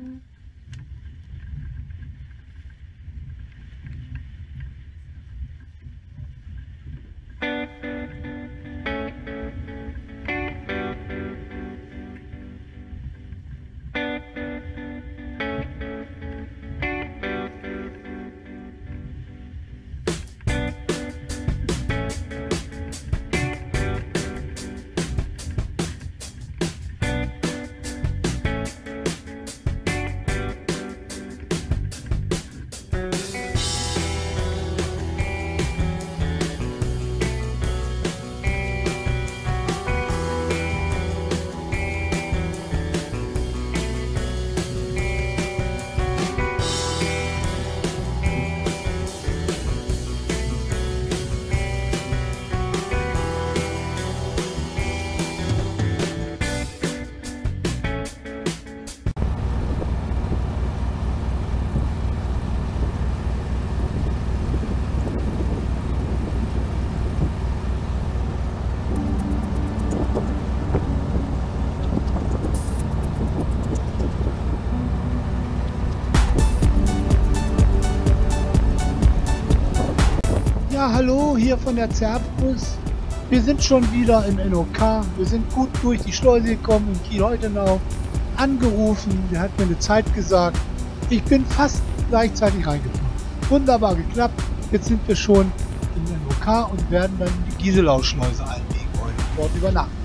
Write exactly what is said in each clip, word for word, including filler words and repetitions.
Ja, hallo, hier von der Zerbrus. Wir sind schon wieder im N O K. Wir sind gut durch die Schleuse gekommen in Kiel-Heutenau. Angerufen, der hat mir eine Zeit gesagt. Ich bin fast gleichzeitig reingefahren. Wunderbar geklappt. Jetzt sind wir schon im N O K und werden dann die Gieselau-Schleuse einlegen heute. Dort übernachten.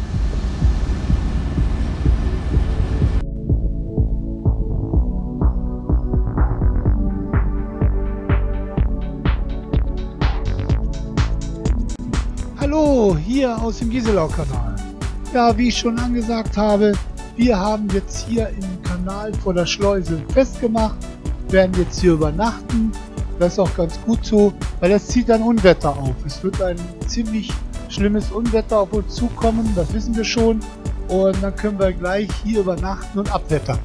Hallo, hier aus dem Gieselau-Kanal. Ja, wie ich schon angesagt habe, wir haben jetzt hier im Kanal vor der Schleuse festgemacht, werden jetzt hier übernachten. Das ist auch ganz gut so, weil das zieht dann Unwetter auf. Es wird ein ziemlich schlimmes Unwetter auf uns zukommen, das wissen wir schon. Und dann können wir gleich hier übernachten und abwettern.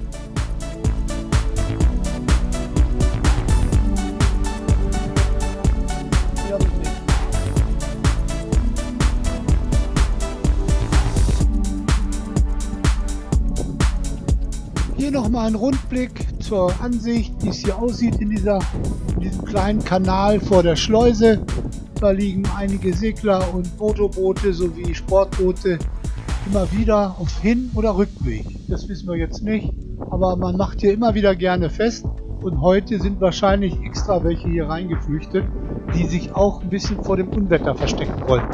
Hier nochmal ein Rundblick zur Ansicht, wie es hier aussieht in, dieser, in diesem kleinen Kanal vor der Schleuse. Da liegen einige Segler und Motorboote sowie Sportboote immer wieder auf Hin- oder Rückweg. Das wissen wir jetzt nicht, aber man macht hier immer wieder gerne fest. Und heute sind wahrscheinlich extra welche hier reingeflüchtet, die sich auch ein bisschen vor dem Unwetter verstecken wollen.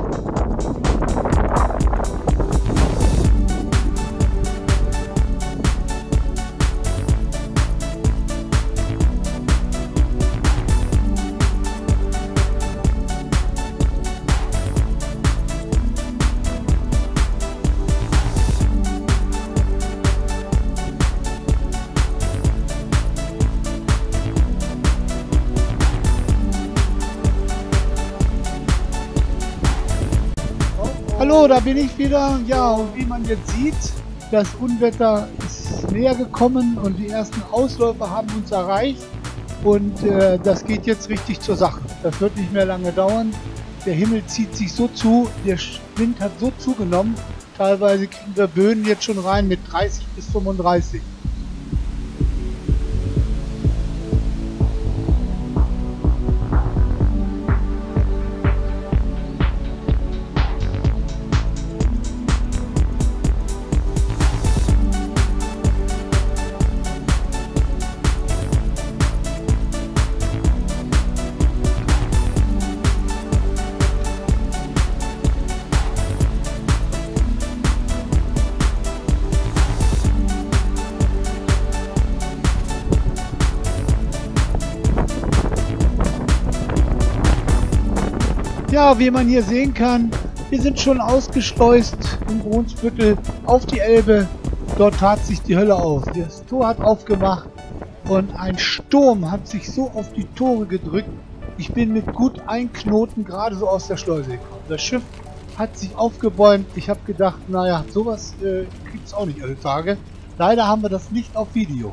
Hallo, da bin ich wieder. Ja, und wie man jetzt sieht, das Unwetter ist näher gekommen und die ersten Ausläufer haben uns erreicht. Und äh, das geht jetzt richtig zur Sache. Das wird nicht mehr lange dauern. Der Himmel zieht sich so zu, der Wind hat so zugenommen. Teilweise kriegen wir Böen jetzt schon rein mit dreißig bis fünfunddreißig. Ja, wie man hier sehen kann, wir sind schon ausgeschleust in Brunsbüttel auf die Elbe. Dort tat sich die Hölle auf. Das Tor hat aufgemacht und ein Sturm hat sich so auf die Tore gedrückt. Ich bin mit gut ein Knoten gerade so aus der Schleuse gekommen. Das Schiff hat sich aufgebäumt. Ich habe gedacht, naja, sowas äh, gibt es auch nicht alle Tage. Leider haben wir das nicht auf Video.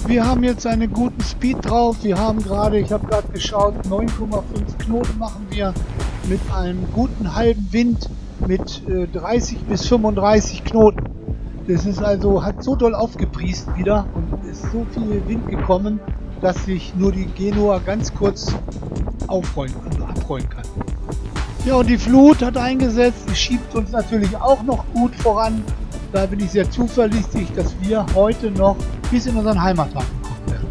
Wir haben jetzt einen guten Speed drauf. Wir haben gerade, ich habe gerade geschaut, neun Komma fünf Knoten machen wir mit einem guten halben Wind mit äh, dreißig bis fünfunddreißig Knoten. Das ist also, hat so doll aufgepriest wieder und ist so viel Wind gekommen, dass sich nur die Genua ganz kurz aufrollen, also abrollen kann. Ja, und die Flut hat eingesetzt, die schiebt uns natürlich auch noch gut voran. Da bin ich sehr zuversichtlich, dass wir heute noch bis in unseren Heimathafen kommen werden.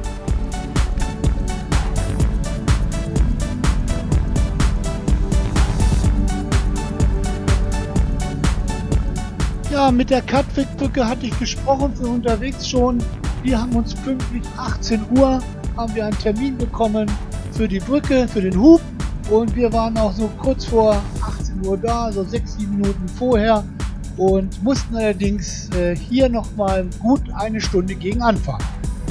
Ja, mit der Katwijk-Brücke hatte ich gesprochen, für unterwegs schon. Wir haben uns pünktlich achtzehn Uhr, haben wir einen Termin bekommen für die Brücke, für den Hub. Und wir waren auch so kurz vor achtzehn Uhr da, so sechs, sieben Minuten vorher. Und mussten allerdings äh, hier nochmal gut eine Stunde gegen anfahren.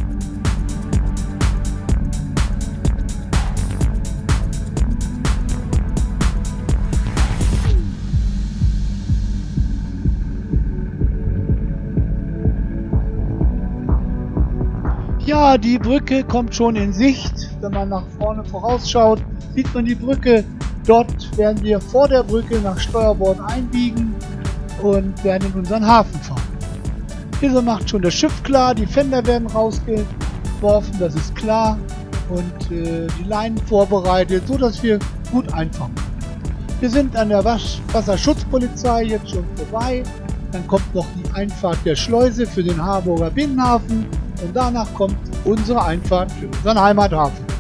Ja, die Brücke kommt schon in Sicht. Wenn man nach vorne vorausschaut, sieht man die Brücke. Dort werden wir vor der Brücke nach Steuerbord einbiegen und werden in unseren Hafen fahren. Hier macht schon das Schiff klar, die Fender werden rausgeworfen, das ist klar, und äh, die Leinen vorbereitet, so dass wir gut einfahren können. Wir sind an der Was Wasserschutzpolizei jetzt schon vorbei, dann kommt noch die Einfahrt der Schleuse für den Harburger Binnenhafen und danach kommt unsere Einfahrt für unseren Heimathafen.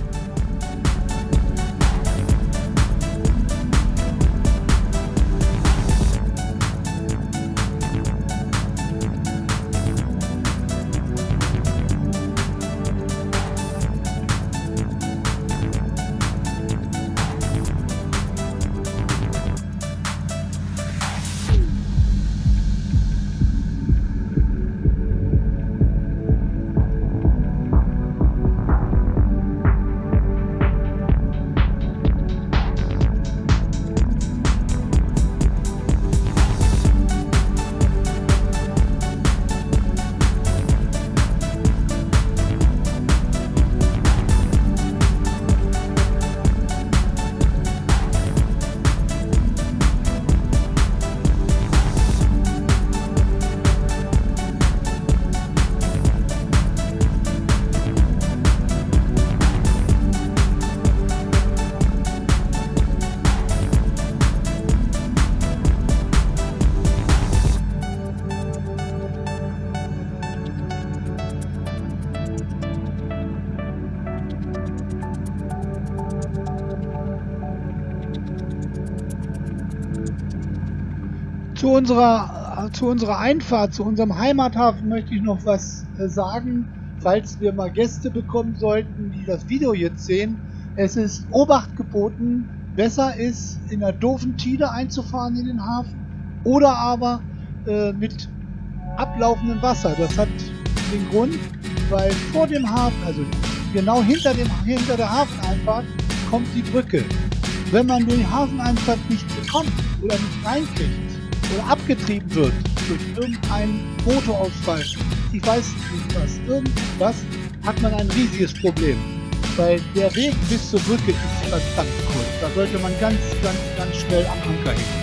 Zu unserer, zu unserer Einfahrt, zu unserem Heimathafen möchte ich noch was äh, sagen, falls wir mal Gäste bekommen sollten, die das Video jetzt sehen. Es ist Obacht geboten, besser ist in einer doofen Tide einzufahren in den Hafen oder aber äh, mit ablaufendem Wasser. Das hat den Grund, weil vor dem Hafen, also genau hinter, dem, hinter der Hafeneinfahrt, kommt die Brücke. Wenn man die Hafeneinfahrt nicht bekommt oder nicht reinkriegt, oder abgetrieben wird durch irgendeinen Motorausfall, ich weiß nicht was, irgendwas, hat man ein riesiges Problem. Weil der Weg bis zur Brücke ist verdammt kurz. Da sollte man ganz, ganz, ganz schnell am Anker hängen.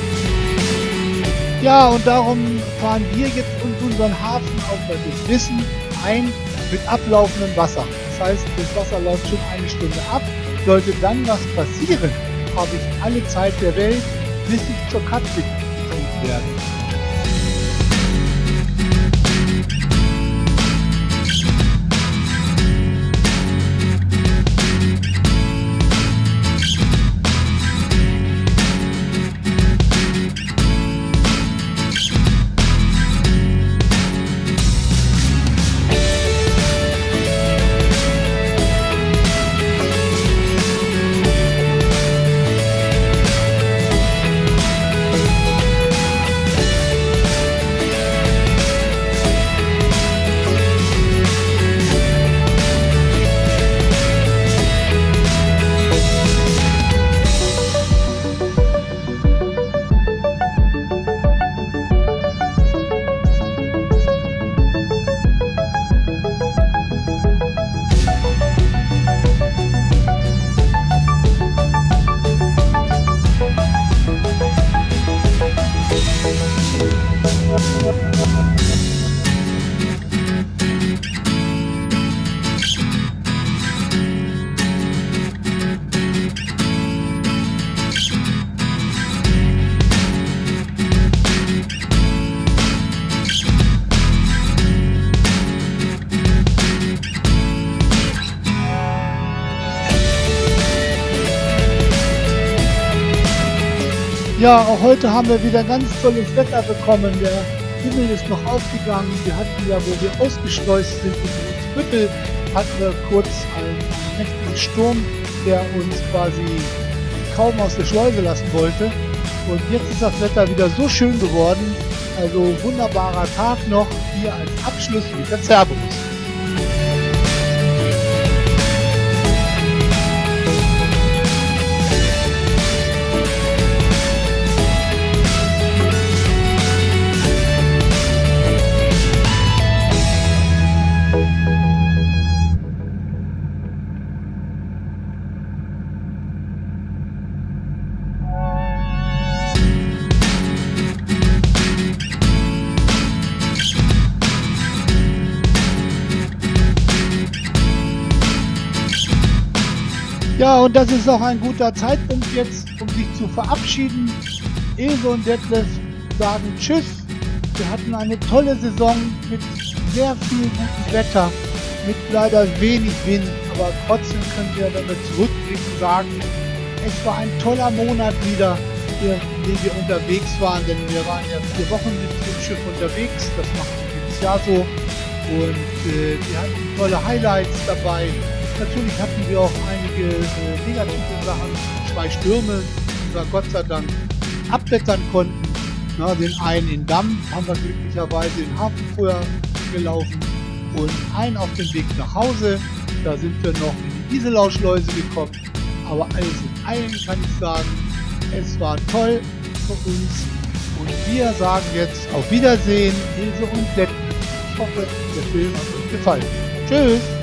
Ja, und darum fahren wir jetzt in unseren Hafen auf das Wissen ein mit ablaufendem Wasser. Das heißt, das Wasser läuft schon eine Stunde ab. Sollte dann was passieren, habe ich alle Zeit der Welt, bis ich zur Katwijk werden. Ja, auch heute haben wir wieder ganz tolles Wetter bekommen. Der Himmel ist noch aufgegangen. Wir hatten ja, wo wir ausgeschleust sind in Brunsbüttel, hatten wir kurz einen, einen mächtigen Sturm, der uns quasi kaum aus der Schleuse lassen wollte. Und jetzt ist das Wetter wieder so schön geworden. Also wunderbarer Tag noch hier als Abschluss mit der Cerberus. Ja, und das ist auch ein guter Zeitpunkt jetzt, um sich zu verabschieden. Ilse und Detlef sagen Tschüss. Wir hatten eine tolle Saison mit sehr viel gutem Wetter, mit leider wenig Wind, aber trotzdem können wir, wenn wir zurückblicken, sagen, es war ein toller Monat wieder, in dem wir unterwegs waren, denn wir waren ja vier Wochen mit dem Schiff unterwegs, das machen wir jedes Jahr so, und äh, wir hatten tolle Highlights dabei. Natürlich hatten wir auch einige äh, negative Sachen, zwei Stürme, die wir Gott sei Dank abwettern konnten. Na, den einen in Damm haben wir glücklicherweise in Hafen vorher gelaufen und einen auf dem Weg nach Hause. Da sind wir noch in die Iselau-Schleuse gekommen. Aber alles in allem kann ich sagen, es war toll für uns. Und wir sagen jetzt auf Wiedersehen, Ilse und Detlef. Ich hoffe, der Film hat euch gefallen. Tschüss!